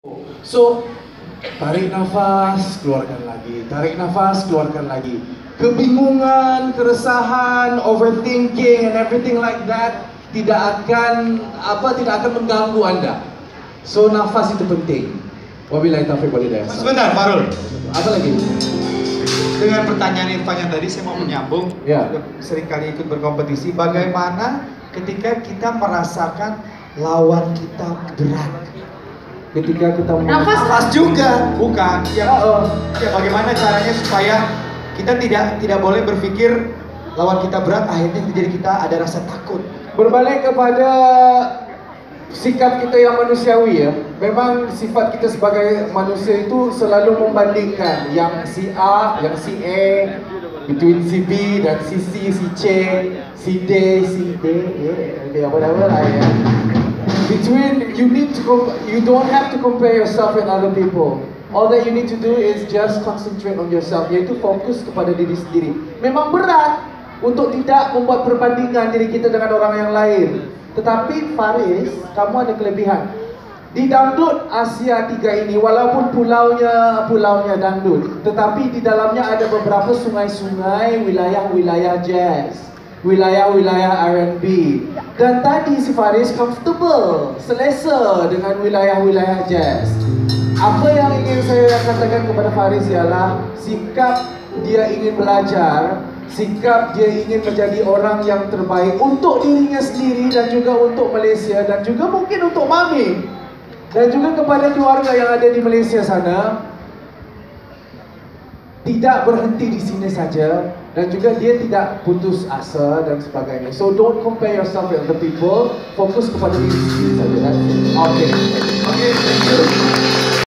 So, tarik nafas, keluarkan lagi. Tarik nafas, keluarkan lagi. Kebingungan, keresahan, overthinking and everything like that tidak akan mengganggu Anda. So, nafas itu penting. Wabillahi taufiq wal hidayah. Sebentar, Farul. Apa lagi? Dengan pertanyaan Irfan yang tadi saya mau menyambung. Ya. Seringkali ikut berkompetisi. Bagaimana ketika kita merasakan lawan kita berat? Ketika kita nafas juga, bukan? Ya, bagaimana caranya supaya kita tidak boleh berpikir lawan kita berat, akhirnya jadi kita ada rasa takut. Berbalik kepada sikap kita yang manusiawi ya. Memang sifat kita sebagai manusia itu selalu membandingkan yang si A, yang si A, between si B dan si C, si C, si D, si D, apa-apa lah ya. Between, you don't have to compare yourself with other people. All that you need to do is just concentrate on yourself, yaitu fokus kepada diri sendiri. Memang berat untuk tidak membuat perbandingan diri kita dengan orang yang lain. Tetapi Faris, kamu ada kelebihan. Di dangdut Asia 3 ini, walaupun pulaunya dangdut, tetapi di dalamnya ada beberapa sungai-sungai, wilayah-wilayah jazz, wilayah-wilayah R&B. Dan tadi si Faris comfortable, selesa dengan wilayah-wilayah jazz. Apa yang ingin saya katakan kepada Faris ialah sikap dia ingin belajar, sikap dia ingin menjadi orang yang terbaik untuk dirinya sendiri dan juga untuk Malaysia dan juga mungkin untuk Mami dan juga kepada keluarga yang ada di Malaysia sana. Tidak berhenti di sini saja dan juga dia tidak putus asa dan sebagainya. So don't compare yourself with other people. Fokus kepada diri sendiri saja. Okay. Okay, thank you.